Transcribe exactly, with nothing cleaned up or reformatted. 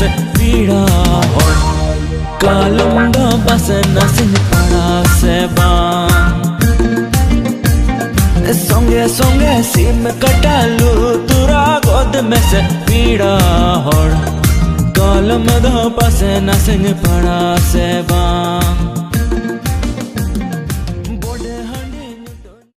से पीड़ा होड़ कालम दा बस नसिंग पड़ा से बाम सोंगे सोंगे सीम कटालू तुरा गोद में से पीड़ा होड़ कालम दा बस नसिंग पड़ा से बाम